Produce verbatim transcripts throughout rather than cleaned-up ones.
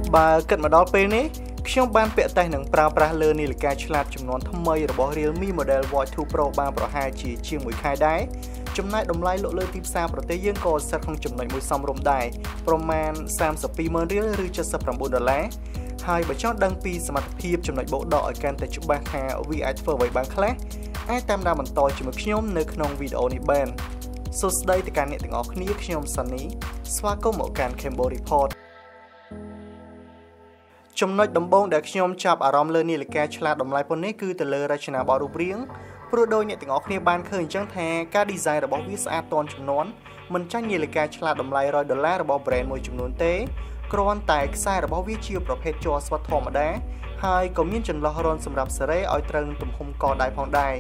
Bà cận mà đó bên ấy, khi ông ban vẽ tay nâng prao prao lơ này là cái chlat chùm nón thâm mây rồi bỏ Realme model Void hai Pro ba Pro hai chỉ chiêng mũi khai đáy. Chùm này đồng lai lộ lơ tiếp xa pro tế dương có sẽ không chùm này mũi xong rộng đài. Proman Sam sập pi mơn riêng rư cho sập rộng bốn đô lá. Hai bà chót đăng pi sầm mặt thiệp chùm này bộ đỏ can tại chụp bạc hà ở vi ai phơ với băng khác. Ai tam đa mình tòi chùm một nhóm nơiក្នុង video này bên. So đây thìการអ្នកទាំងអស់គ្នាខ្ញុំ Sunny ស្វាគមន៍មកកាន់ Cambo Report ចំណុចដំបូងដែលខ្ញុំចាប់អារម្មណ៍លើនាឡិកាឆ្លាតតម្លៃប៉ុណ្នេះគឺទៅលើរចនាបថរូបរាងព្រោះដោយអ្នកទាំងអស់គ្នាបានឃើញអញ្ចឹងថាការ design របស់វាស្អាតទាន់ចំនួនមិនចាញ់នាឡិកាឆ្លាតតម្លៃone hundredដុល្លាររបស់ brand មួយចំនួនទេគ្រាន់តែខ្សែរបស់វាជាប្រភេទជ័រស្វិតធម្មតាហើយក៏មានចន្លោះរនសម្រាប់សេរីឲ្យត្រូវនឹងទំហំកដៃផងដែរ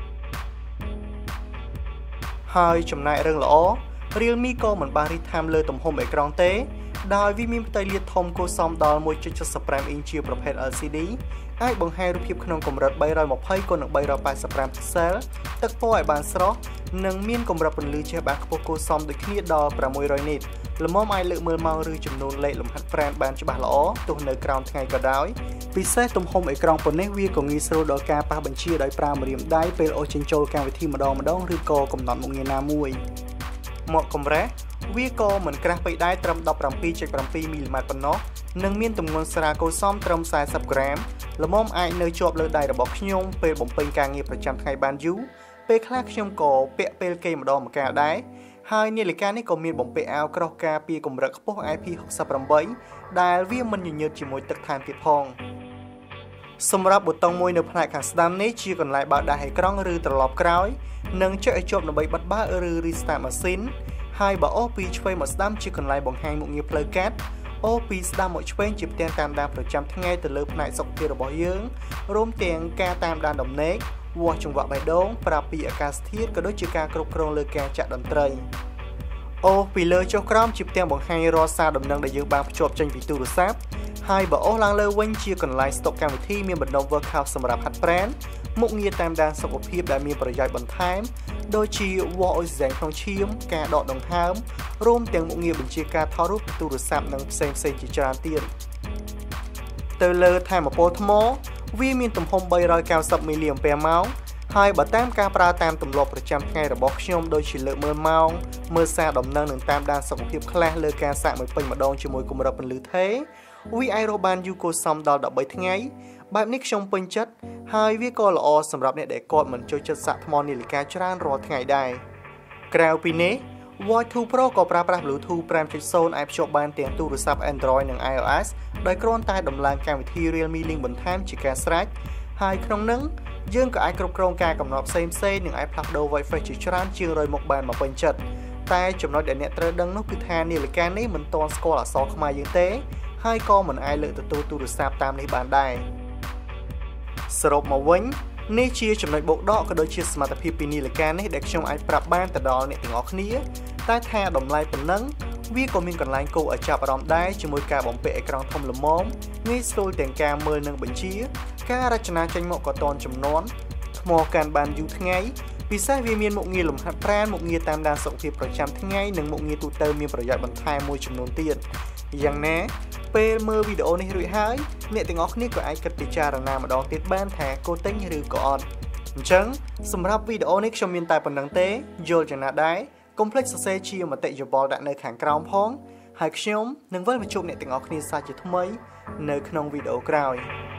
ហើយចំណែករឿងល្អ Realme ក៏មិនបានរីកតាមលើទំហំអេក្រង់ទេដោយវាមានផ្ទៃលាតធំគួរសមដល់ one point seven five អ៊ីនជាប្រភេទ แอล ซี ดี អាចបង្ហាញរូបភាពក្នុងកម្រិតthree twenty គុណនឹងthree eighty-five ពិកសែលទឹកពណ៌ឲ្យបានស្រស់និងមានកម្រិតពន្លឺជះបាសខ្ពស់គួរសមដូចគ្នាដល់six hundredនីតល្មមអាចលើកមើលម៉ោងឬចំនួនលេខលំហាត់ប្រាណបានច្បាស់ល្អទោះនៅក្រោមថ្ងៃក៏ដោយពិសេសទំហំអេក្រង់ប៉ុណ្ណេះវាក៏ងាយស្រួលដល់ការប៉ះបញ្ជាដោយប្រើម្រាមដៃពេលអូសចេញចូលកម្មវិធីម្ដងម្ដងឬក៏កំណត់មុខងារណាមួយមកកម្រាស់វាក៏មិនក្រាស់ពេកដែរត្រឹមseven point seven មីលីម៉ែត្រប៉ុណ្ណោះនិងមានទម្ងន់ស្រាលគួរសមត្រឹមfortyក្រាមល្មមអាចនៅជាប់លើដៃរបស់ខ្ញុំពេលបំពេញការងារប្រចាំថ្ងៃបានយូរពេលខ្លះខ្ញុំក៏ពាក់ពេលគេម្ដងម្កាលដែរហើយនាឡិកានេះក៏មានបំពាក់អាវក្រោះការពារកម្រិតខ្ពស់ I P sixty-eight ដែលវាមិនញញើតជាមួយទឹកថែមទៀតផងសម្រាប់ប៊ូតុងមួយនៅផ្នែកខាងស្ដាំនេះជាកន្លែងបើកដាស់អេក្រង់ឬត្រឡប់ក្រោយនិងចុចឲ្យជាប់ដើម្បីបិទបើកឬ restart machine ហើយបើអូពីឆ្វេងមកស្ដាំជាកន្លែងបង្ហាញមុខងារផ្លូវកាត់អូពីស្ដាំមកឆ្វេងជាផ្ទាំងតាមដានប្រចាំថ្ងៃទៅលើផ្នែកសុខភាពរបស់យើងរួមទាំងការតាមដានដំណេកវាស់ចង្វាក់បេះដូងប្រាប់ពីអាកាសធាតុក៏ដូចជាការគ្រប់គ្រងលើការចាក់តន្ត្រីអូពីលើចុះក្រោមជាផ្ទាំងបង្ហាញរាល់សារដំណឹងដែលយើងបានភ្ជាប់ចេញពីទូរស័ព្ទហើយបើអូសឡើងលើវិញជាកន្លែងស្តុកកម្មវិធីមានបណ្ដុំ workout សម្រាប់ហាត់ប្រាណមុខងារតាមដានសុខភាពដែលមានប្រយោជន៍បន្ថែមដូចជាវាស់អុយសែងក្នុងឈាមការដកដង្ហើមរួមទាំងមុខងារបញ្ជាការថតរូបទូរស័ព្ទនិងផ្សេងផ្សេងជាច្រើនទៀតទៅលើថាមពលថ្មវាមានទំហំthree ninetyមីលីអាំពែម៉ោងហើយបើតាមការប្រើតាមទម្លាប់ប្រចាំថ្ងៃរបស់ខ្ញុំដូចជាលើកមើលម៉ោងមើលសារដំណឹងនិងតាមដានសុខភាពខ្លះលើការសាកមួយពេញម្ដងជាមួយកម្រិតពន្លឺថេរវាអាចរកបានយូរគួរសមដល់thirteenថ្ងៃបែបនេះខ្ញុំពេញចិត្តហើយវាក៏ល្អសម្រាប់អ្នកដែលគាត់មិនចូលចិត្តសាកថ្មនាឡិកាច្រើនរាល់ថ្ងៃដែរក្រៅពីនេះ Void two Pro ក៏ប្រើប្រាស់ Bluetooth five point zero អាចភ្ជាប់បានទាំងទូរស័ព្ទ Android និង iOS ដោយគ្រាន់តែដំឡើងកម្មវិធី Realme Link បន្ថែមជាការស្រេចហើយក្នុងនោះយើងក៏អាចគ្រប់គ្រងការកំណត់ផ្សេងៗនិងអាចផ្លាស់ប្ដូរ Wi-Fi ជាច្រើនជាងone hundredមុខបានមកពេញចិត្តតែចំណុចដែលអ្នកត្រូវដឹងនោះគឺថានាឡិកានេះមិនទាន់ស្គាល់អក្សរខ្មែរយើងទេហើយក៏មិនអាចលើកទទួលទូរស័ព្ទតាមនេះបានដែរសរុបមកវិញនេះជាចំណុចបូកដកក៏ដូចជាសមត្ថភាពពីនាឡិកានេះដែលខ្ញុំអាចប្រាប់បានទៅដល់អ្នកទាំងអស់គ្នាតែថាតម្លៃប៉ុណ្ណឹងវាក៏មានកន្លែងគួរឲ្យចាប់អារម្មណ៍ដែរជាមួយការបំពាក់អេក្រង់ធំល្មមងាយស្រួលទាំងការមើលនិងបញ្ជាការរចនាចេញមកក៏ទាន់ចំនួនថ្មកាន់បានយូរថ្ងៃពិសេសវាមានមុខងារលំហាត់ប្រាណមុខងារតាមដានសុខភាពប្រចាំថ្ងៃនិងមុខងារទូទៅមានប្រយោជន៍បន្ថែមមួយចំនួនទៀតយ៉ាងណាពេលមើលវីដេអូនេះរួចហើយអ្នកទាំងអស់គ្នាក៏អាចគិតពិចារណាម្ដងទៀតបានថាគួរទិញឬក៏អត់អញ្ចឹងសម្រាប់វីដេអូនេះខ្ញុំមានតែប៉ុណ្្នឹងទេយល់ចំណាដែរកុំភ្លេចសរសេរជាមតិយោបល់ដាក់នៅខាងក្រោមផងហើយខ្ញុំនឹងវិលមកជួបអ្នកទាំងអស់គ្នាសាជាថ្មីនៅក្នុងវីដេអូក្រោយ